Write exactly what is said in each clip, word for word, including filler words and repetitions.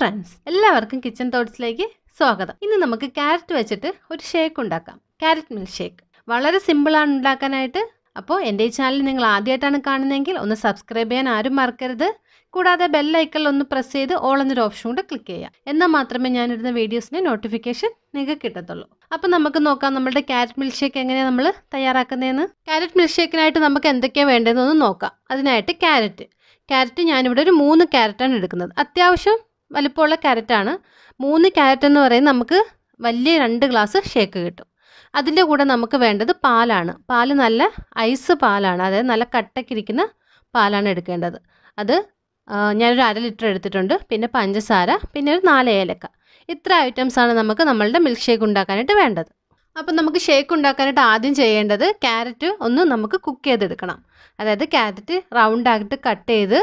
Friends, എല്ലാവർക്കും kitchen തോട്ട്സിലേക്ക് സ്വാഗതം. ഇന്ന് നമുക്ക് ക്യാരറ്റ് വെച്ചിട്ട് ഒരു ഷേക്ക് ഉണ്ടാക്കാം. ക്യാരറ്റ് മിൽക്ക് ഷേക്ക് വളരെ സിമ്പിളാണ് ഉണ്ടാക്കാനായിട്ട്. അപ്പോൾ എൻ്റെ ഈ ചാനൽ നിങ്ങൾ ആദ്യമായിട്ടാണ് കാണുന്നതെങ്കിൽ ഒന്ന് സബ്സ്ക്രൈബ് ചെയ്യാൻ ആരും മറക്കരുത്. കൂടാതെ ബെല്ലൈക്കണിൽ ഒന്ന് പ്രസ് ചെയ്ത് ഓൾ എന്നൊരു ഓപ്ഷൻ കൂടെ ക്ലിക്ക് ചെയ്യാം. എന്നാൽ മാത്രമേ ഞാനിടുന്ന വീഡിയോസിൻ്റെ നോട്ടിഫിക്കേഷൻ നിങ്ങൾക്ക് കിട്ടത്തുള്ളൂ. അപ്പോൾ നമുക്ക് നോക്കാം നമ്മുടെ ക്യാരറ്റ് മിൽക്ക് ഷേക്ക് എങ്ങനെയാണ് നമ്മൾ തയ്യാറാക്കുന്നതെന്ന്. ക്യാരറ്റ് മിൽക്ക് ഷേക്കിനായിട്ട് നമുക്ക് എന്തൊക്കെയാണ് വേണ്ടതെന്നൊന്ന് നോക്കാം. അതിനായിട്ട് ക്യാരറ്റ് ക്യാരറ്റ് ഞാനിവിടെ ഒരു മൂന്ന് ക്യാരറ്റാണ് എടുക്കുന്നത്. അത്യാവശ്യം വലിപ്പമുള്ള ക്യാരറ്റാണ്. മൂന്ന് ക്യാരറ്റ് എന്ന് പറയുന്നത് നമുക്ക് വലിയ രണ്ട് ഗ്ലാസ് ഷേക്ക് കിട്ടും. അതിൻ്റെ കൂടെ നമുക്ക് വേണ്ടത് പാലാണ്. പാല് നല്ല ഐസ് പാലാണ്, അതായത് നല്ല കട്ടക്കിരിക്കുന്ന പാലാണ് എടുക്കേണ്ടത്. അത് ഞാനൊരു അര ലിറ്റർ എടുത്തിട്ടുണ്ട്. പിന്നെ പഞ്ചസാര, പിന്നെ ഒരു നാല് ഏലക്ക. ഇത്ര ഐറ്റംസാണ് നമുക്ക് നമ്മളുടെ മിൽക്ക് ഷേക്ക് ഉണ്ടാക്കാനായിട്ട് വേണ്ടത്. അപ്പം നമുക്ക് ഷേക്ക് ഉണ്ടാക്കാനായിട്ട് ആദ്യം ചെയ്യേണ്ടത് ക്യാരറ്റ് ഒന്ന് നമുക്ക് കുക്ക് ചെയ്തെടുക്കണം. അതായത് ക്യാരറ്റ് റൗണ്ടായിട്ട് കട്ട് ചെയ്ത്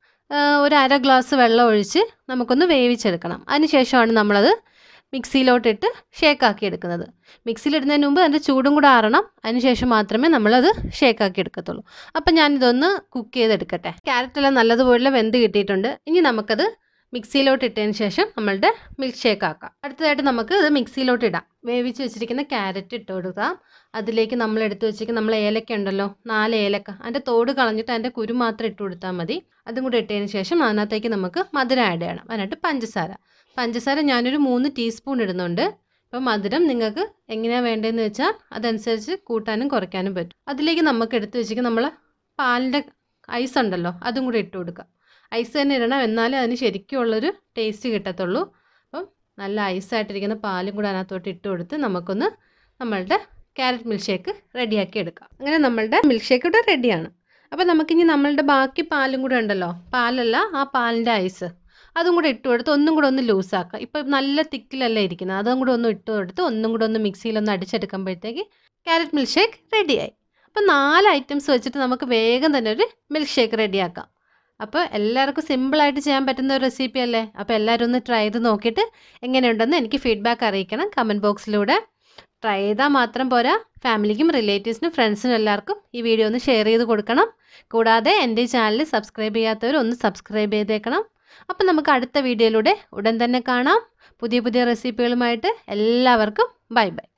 ഒരു അര ഗ്ലാസ് വെള്ളം ഒഴിച്ച് നമുക്കൊന്ന് വേവിച്ചെടുക്കണം. അതിനുശേഷമാണ് നമ്മളത് മിക്സിയിലോട്ടിട്ട് ഷേക്കാക്കി എടുക്കുന്നത്. മിക്സിയിലിടുന്നതിന് മുമ്പ് അതിൻ്റെ ചൂടും കൂടെ ആറണം. അതിനുശേഷം മാത്രമേ നമ്മളത് ഷേക്കാക്കി എടുക്കത്തുള്ളൂ. അപ്പം ഞാനിതൊന്ന് കുക്ക് ചെയ്തെടുക്കട്ടെ. ക്യാരറ്റെല്ലാം നല്ലതുപോലെ വെന്ത് കിട്ടിയിട്ടുണ്ട്. ഇനി നമുക്കത് മിക്സിയിലോട്ട് ഇട്ടതിന് ശേഷം നമ്മളുടെ മിൽക്ക് ഷേക്ക് ആക്കാം. അടുത്തതായിട്ട് നമുക്ക് ഇത് മിക്സിയിലോട്ട് ഇടാം. വേവിച്ച് വെച്ചിരിക്കുന്ന ക്യാരറ്റ് ഇട്ട് കൊടുക്കാം. അതിലേക്ക് നമ്മൾ എടുത്ത് വെച്ചിരിക്കുന്ന നമ്മൾ ഏലക്ക ഉണ്ടല്ലോ, നാല് ഏലക്ക, അതിൻ്റെ തോട് കളഞ്ഞിട്ട് അതിൻ്റെ കുരു മാത്രം ഇട്ട് കൊടുത്താൽ മതി. അതും കൂടി ഇട്ടതിന് ശേഷം അതിനകത്തേക്ക് നമുക്ക് മധുരം ആഡ് ചെയ്യണം. അതിനായിട്ട് പഞ്ചസാര പഞ്ചസാര ഞാനൊരു മൂന്ന് ടീസ്പൂൺ ഇടുന്നുണ്ട്. അപ്പോൾ മധുരം നിങ്ങൾക്ക് എങ്ങനെയാണ് വേണ്ടതെന്ന് വെച്ചാൽ അതനുസരിച്ച് കൂട്ടാനും കുറയ്ക്കാനും പറ്റും. അതിലേക്ക് നമുക്ക് എടുത്ത് വെച്ചിരിക്കുന്ന നമ്മൾ പാലിൻ്റെ ഐസ് ഉണ്ടല്ലോ, അതും കൂടി ഇട്ട് കൊടുക്കാം. ഐസ് തന്നെ ഇടണം, എന്നാലേ അതിന് ശരിക്കുമുള്ളൊരു ടേസ്റ്റ് കിട്ടത്തുള്ളൂ. അപ്പം നല്ല ഐസായിട്ടിരിക്കുന്ന പാലും കൂടെ അതിനകത്തോട്ട് ഇട്ട് കൊടുത്ത് നമുക്കൊന്ന് നമ്മളുടെ ക്യാരറ്റ് മിൽക്ക് ഷേക്ക് റെഡിയാക്കി എടുക്കാം. അങ്ങനെ നമ്മളുടെ മിൽക്ക് ഷേക്ക് ഇവിടെ റെഡിയാണ്. അപ്പോൾ നമുക്കിനി നമ്മളുടെ ബാക്കി പാലും കൂടെ ഉണ്ടല്ലോ, പാലല്ല ആ പാലിൻ്റെ ഐസ്, അതും കൂടെ ഇട്ട് കൊടുത്ത് ഒന്നും കൂടെ ഒന്ന് ലൂസാക്കുക. ഇപ്പം നല്ല തിക്കിലല്ല ഇരിക്കുന്നത്, അതും കൂടെ ഒന്ന് ഇട്ട് കൊടുത്ത് ഒന്നും കൂടെ ഒന്ന് മിക്സിയിലൊന്ന് അടിച്ചെടുക്കുമ്പോഴത്തേക്ക് ക്യാരറ്റ് മിൽക്ക് ഷേക്ക് റെഡിയായി. അപ്പോൾ നാല് ഐറ്റംസ് വെച്ചിട്ട് നമുക്ക് വേഗം തന്നെ ഒരു മിൽക്ക് ഷേക്ക് റെഡിയാക്കാം. അപ്പോൾ എല്ലാവർക്കും സിമ്പിളായിട്ട് ചെയ്യാൻ പറ്റുന്ന ഒരു റെസിപ്പി അല്ലേ. അപ്പോൾ എല്ലാവരും ഒന്ന് ട്രൈ ചെയ്ത് നോക്കിയിട്ട് എങ്ങനെയുണ്ടെന്ന് എനിക്ക് ഫീഡ്ബാക്ക് അറിയിക്കണം കമൻറ്റ് ബോക്സിലൂടെ. ട്രൈ ചെയ്താൽ മാത്രം പോരാ, ഫാമിലിക്കും റിലേറ്റീവ്സിനും ഫ്രണ്ട്സിനും എല്ലാവർക്കും ഈ വീഡിയോ ഒന്ന് ഷെയർ ചെയ്ത് കൊടുക്കണം. കൂടാതെ എൻ്റെ ചാനൽ സബ്സ്ക്രൈബ് ചെയ്യാത്തവർ ഒന്ന് സബ്സ്ക്രൈബ് ചെയ്തേക്കണം. അപ്പം നമുക്ക് അടുത്ത വീഡിയോയിലൂടെ ഉടൻ തന്നെ കാണാം. പുതിയ പുതിയ റെസിപ്പികളുമായിട്ട് എല്ലാവർക്കും ബൈ ബൈ.